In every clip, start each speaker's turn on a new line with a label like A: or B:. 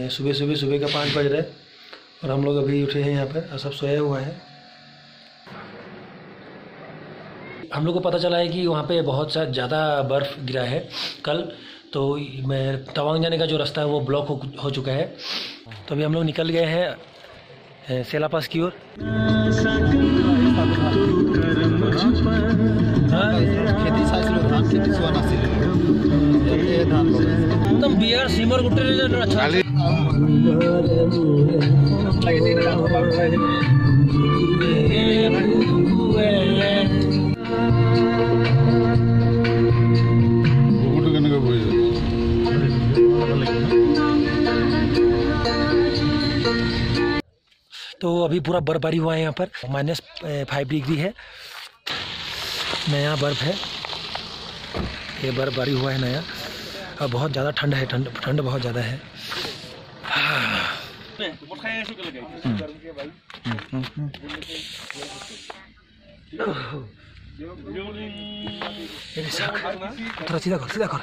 A: सुबह का 5 बज रहे और हम लोग अभी उठे हैं यहाँ पर और सब सोया हुआ है। हम लोग को पता चला है कि वहाँ पे बहुत सा ज़्यादा बर्फ़ गिरा है कल, तो मैं तवांग जाने का जो रास्ता है वो ब्लॉक हो चुका है। तो अभी हम लोग निकल गए हैं सेला पास की ओर। एकदम बिहार सीमर गुट्टे अच्छा तो अभी पूरा बर्फबारी हुआ है यहाँ पर, -5 डिग्री है, नया बर्फ है, ये बर्फबारी हुआ है नया। और बहुत ज़्यादा ठंड है, ठंड बहुत ज़्यादा है। सीधा कर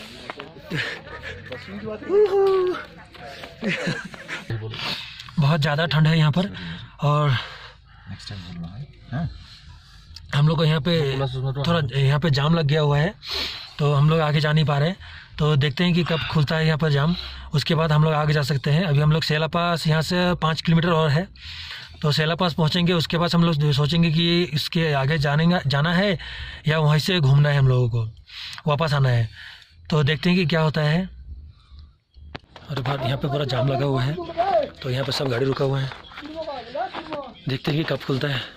A: बहुत ज़्यादा ठंड है यहाँ पर। और हम लोग को यहाँ पे थोड़ा यहाँ पे जाम लग गया हुआ है, तो हम लोग आगे जा नहीं पा रहे हैं। तो देखते हैं कि कब खुलता है यहाँ पर जाम, उसके बाद हम लोग आगे जा सकते हैं। अभी हम लोग सेला पास यहाँ से 5 किलोमीटर और है, तो सेला पास पहुँचेंगे। उसके बाद हम लोग सोचेंगे कि इसके आगे जाना है या वहीं से घूमना है, हम लोगों को वापस आना है। तो देखते हैं कि क्या होता है। और बाहर यहाँ पे पूरा जाम लगा हुआ है, तो यहाँ पे सब गाड़ी रुका हुआ है। देखते हैं कि कब खुलता है।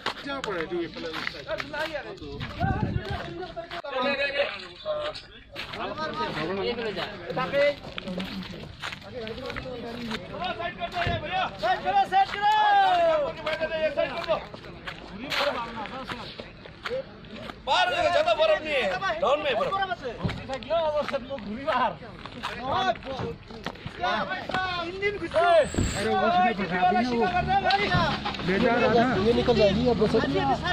B: ज़्यादा बर्फ नहीं है, डाउन में बर्फ।
A: ये निकल जाएगी अब बस।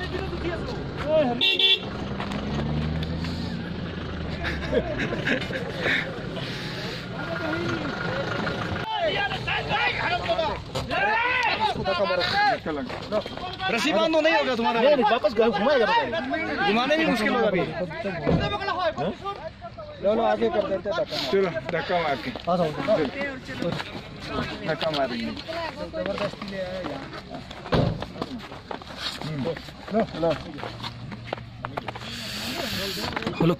B: रस्सी बांध नहीं होगा तुम्हारा, वापस घुमाएगा, घुमाने भी मुश्किल होगा अभी।
A: लो आगे कर देते हैं।
B: चलो धक्का मार के धक्का मारेंगे।
A: जबरदस्ती ले आया हेलो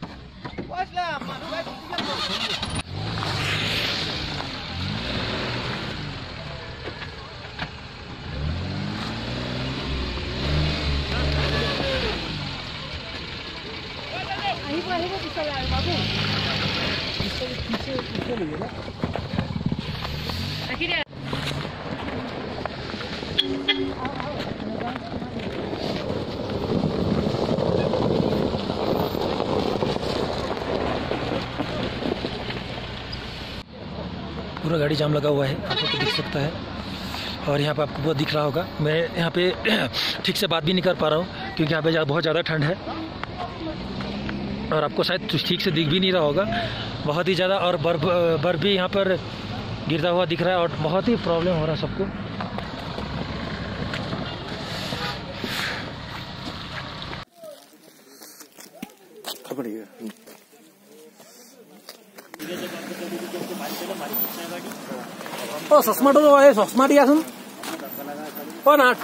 A: पूरा गाड़ी जाम लगा हुआ है, आपको दिख सकता है। और यहाँ पे आपको बहुत दिख रहा होगा, मैं यहाँ पे ठीक से बात भी नहीं कर पा रहा हूँ क्योंकि यहाँ पे बहुत ज़्यादा ठंड है और आपको शायद ठीक से दिख भी नहीं रहा होगा, बहुत ही ज़्यादा। और बर्फ़ भी यहाँ पर गिरता हुआ दिख रहा है और बहुत ही प्रॉब्लम हो रहा है सबको। ओ चश्मा तो चश्मा दियाचोन। ओ नाथ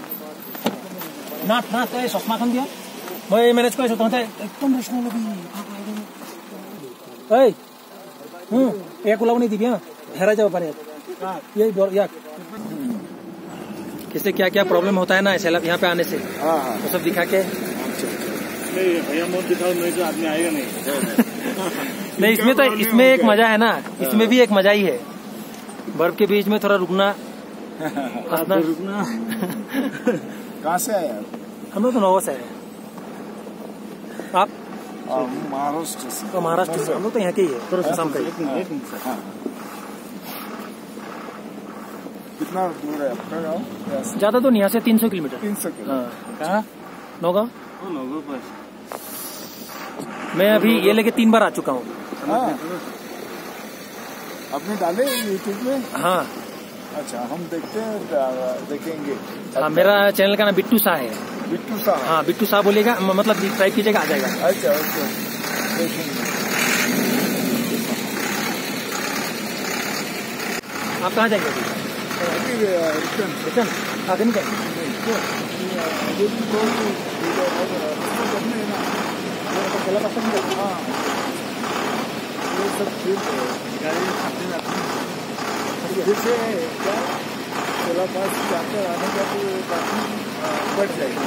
A: এই চশমাখন দিয়া, মই মেনেজ কৰিছোঁ, তহঁতে একদম ৰেষ্ট নলবি। ইয়াক ওলাব নিদিবি, হেৰাই যাব পাৰে ইয়াক। किससे क्या क्या प्रॉब्लम होता है ना सैलाब यहाँ पे आने से, वो सब दिखा के।
B: नहीं भैया मत दिखाओ, नहीं तो आदमी आएगा नहीं।
A: नहीं इसमें एक मजा है ना, इसमें भी एक मजा ही है। बर्फ के बीच में थोड़ा रुकना
B: रुकना। कहाँ से आए
A: हम लोग तो नौवा से आए। आप
B: महाराष्ट्र से?
A: महाराष्ट्र से। हम लोग तो यहाँ के ही है, शाम का।
B: कितना दूर है आपका गाँव?
A: ज्यादा तो नहीं, यहाँ से 300 किलोमीटर।
B: 300 किलोमीटर।
A: कहाँ? नौगांव।
B: नौगांव पास।
A: मैं अभी ये लेके 3 बार आ चुका हूँ।
B: आपने डाले यूट्यूब में?
C: हाँ।
B: अच्छा, हम देखते हैं, देखेंगे।
C: हाँ, मेरा चैनल का नाम बिट्टू शाह है।
B: बिट्टू शाह?
C: हाँ, बिट्टू शाह बोलेगा, मतलब टाइप कीजिएगा आ जाएगा।
B: अच्छा, ओके, देखेंगे।
C: आप कहाँ जाएंगे अभी? रिटर्न आगे नहीं जाएंगे?
B: हाँ, ये सब ठीक है, गाड़ी खाते जैसे क्या चला पास जाकर आने का तो काफी बढ़ जाएगी।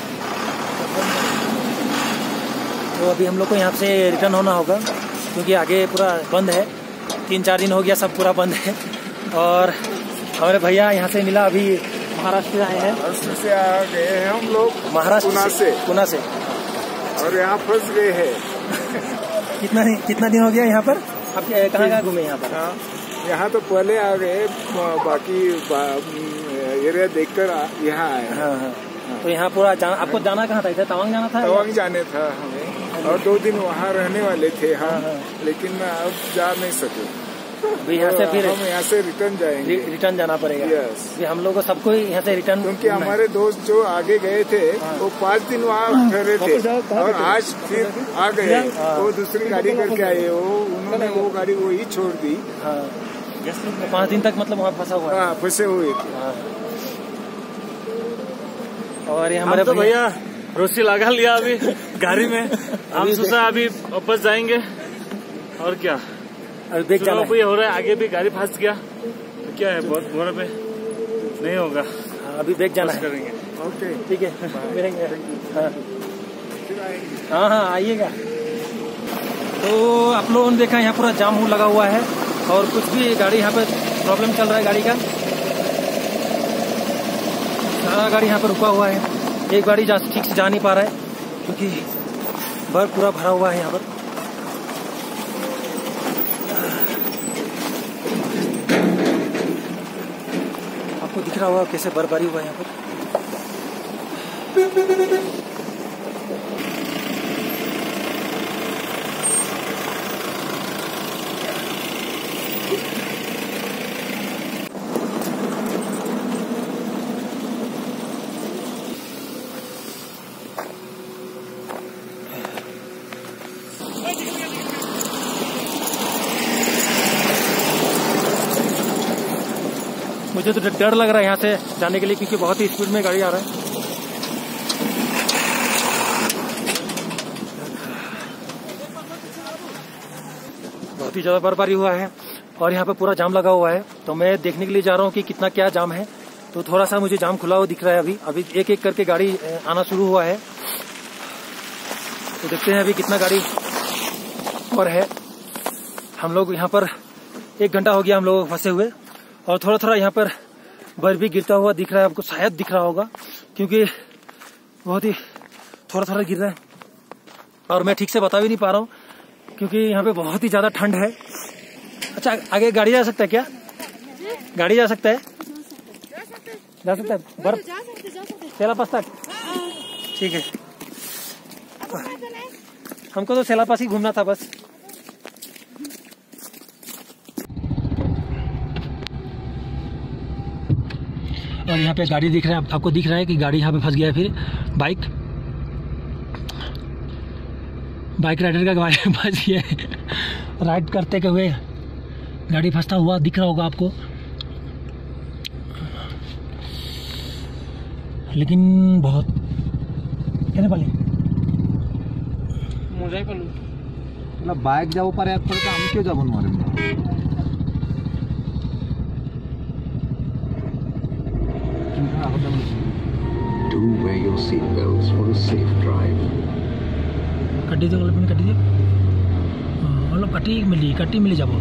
C: तो अभी हम लोग को यहाँ से रिटर्न होना होगा क्योंकि आगे पूरा बंद है। 3-4 दिन हो गया सब पूरा बंद है। और हमारे भैया यहाँ से मिला, अभी महाराष्ट्र से आए हैं।
B: महाराष्ट्र से आ गए हैं हम लोग,
C: महाराष्ट्र पुणे से,
B: और यहाँ फंस गए हैं।
C: कितना दिन हो गया यहाँ पर? आप कहाँ घूमे यहाँ पर?
B: यहाँ तो पहले आ गए, बाकी एरिया देखकर यहाँ आए।
C: हाँ। तो यहाँ पूरा आपको जाना कहाँ था? इधर तवांग जाना था?
B: तवांग जाने था हमें, और 2 दिन वहाँ रहने वाले थे हम। लेकिन अब जा नहीं सके।
C: यहाँ से फिर
B: हम यहाँ से रिटर्न जाएंगे।
C: रिटर्न जाना पड़ेगा।
B: यस,
C: हम लोग को सबको यहाँ से रिटर्न,
B: क्योंकि हमारे दोस्त जो आगे गए थे वो 5 दिन वहाँ ठहरे थे, और आज फिर आ गए। वो दूसरी गाड़ी करके आए, उन्होंने वो गाड़ी वो ही छोड़ दी।
C: 5 दिन तक मतलब वहाँ फंसा हुआ है।
B: फंसे हुए थे।
C: और ये हमारे
D: तो भैया रस्सी लगा लिया अभी गाड़ी में। हम सोचा अभी वापस जाएंगे, और क्या
C: अभी देख जाना
D: है। हो रहा है, आगे भी गाड़ी फंस गया तो क्या है, बहुत घोड़े पे नहीं होगा।
C: अभी देख जाना
D: करेंगे।
B: ओके,
C: ठीक है, मिलेंगे। हाँ, आइएगा। तो आप लोगों ने देखा यहाँ पूरा जाम लगा हुआ है, और कुछ भी गाड़ी यहाँ पे प्रॉब्लम चल रहा है गाड़ी का। सारा गाड़ी यहाँ पर रुका हुआ है। एक गाड़ी ठीक से जा नहीं पा रहा है क्योंकि पूरा भरा हुआ है यहाँ पर। आपको दिख रहा होगा कैसे बर्फबारी हुआ है यहाँ पर। मुझे तो डर लग रहा है यहाँ से जाने के लिए, क्योंकि बहुत ही स्पीड में गाड़ी आ रहा है। बहुत ही ज्यादा बर्फबारी हुआ है और यहाँ पे पूरा जाम लगा हुआ है। तो मैं देखने के लिए जा रहा हूँ कि कितना क्या जाम है। तो थोड़ा सा मुझे जाम खुला हुआ दिख रहा है। अभी एक एक करके गाड़ी आना शुरू हुआ है। तो देखते हैं अभी कितना गाड़ी और है। हम लोग यहाँ पर 1 घंटा हो गया हम लोग फंसे हुए, और थोड़ा थोड़ा यहाँ पर बर्फ भी गिरता हुआ दिख रहा है। आपको शायद दिख रहा होगा क्योंकि बहुत ही थोड़ा थोड़ा गिर रहा है, और मैं ठीक से बता भी नहीं पा रहा हूँ क्योंकि यहाँ पे बहुत ही ज्यादा ठंड है। अच्छा, आगे गाड़ी जा सकता है क्या? गाड़ी जा सकता है? जा सकता है बर्फ सेलापास तक? ठीक है, हमको तो सेलापास ही घूमना था बस। और यहाँ पे गाड़ी दिख रहा है, आपको दिख रहा है कि गाड़ी यहाँ पे फंस गया है। फिर बाइक राइडर का गाड़ी फंस गया है। राइड करते हुए गाड़ी फंसता हुआ दिख रहा होगा आपको, लेकिन बहुत कहने पाले
D: मजाई पालू
B: मतलब बाइक যাব পারে এক করে আমি কেউ যাব না।
E: Do wear your seatbelts for a safe drive.
C: कटी दे वाले कटी दे मतलब कटी मिली যাব।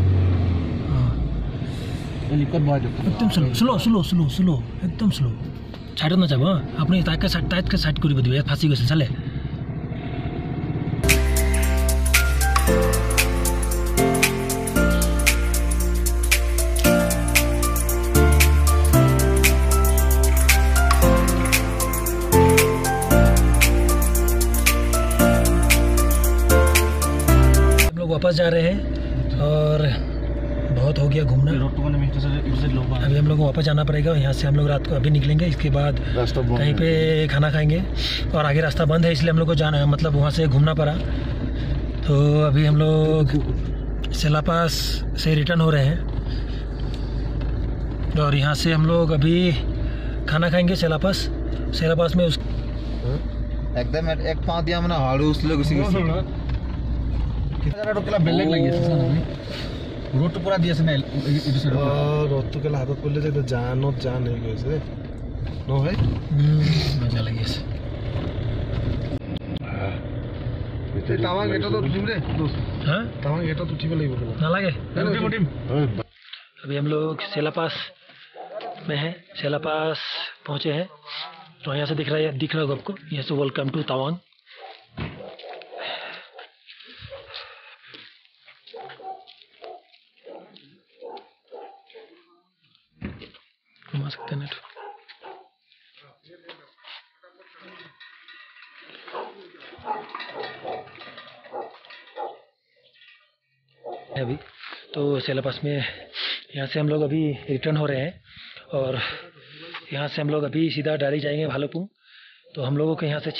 C: एकदम स्लो एकदम स्लो छाड़ ना যাব। अपनी टाइट के साइड करी दिबे फांसी गइल चले। वापस जा रहे हैं और
A: गया घूमना। अभी हम लोग को वापस जाना पड़ेगा। यहाँ से हम लोग रात को अभी निकलेंगे, इसके बाद कहीं पे खाना खाएंगे और आगे रास्ता बंद है इसलिए हम लोग को जाना है, मतलब वहाँ से घूमना पड़ा। तो अभी हम लोग सेला पास से रिटर्न हो रहे हैं और यहाँ से हम लोग अभी खाना खाएंगे सेला पास में। उस
B: एकदम एक पाँव दिया मैंने हाड़ू उसले घुसी घुसी बेलेग लगी रोड तो पूरा दिया से ना रोड तो केला हाथत पड़ले जे जानत जान हे गइसे न भाई
A: मजा लगी ऐसे।
B: तावांग एटा तो उठिम रे दोस्त। हां तावांग एटा तो उठिब লাগিব केला
A: ना लगे मोटिम। अभी हम लोग सेला पास में हैं, सेला पास पहुंचे हैं। तो यहाँ से दिख रहा होगा आपको, यहाँ से वेलकम टू तवांग। घुमा सकते हैं नेट। अभी तो सेला पास में यहाँ से हम लोग अभी रिटर्न हो रहे हैं और यहाँ से हम लोग अभी सीधा डायरेक्ट जाएंगे भालूपुंग। तो हम लोगों को यहाँ से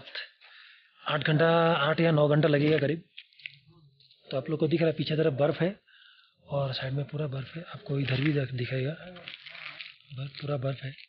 A: 8 या 9 घंटा लगेगा करीब। तो आप लोग को दिख रहा है पीछे तरफ बर्फ़ है और साइड में पूरा बर्फ़ है, आपको इधर भी दिखाएगा पूरा बर्फ़ है।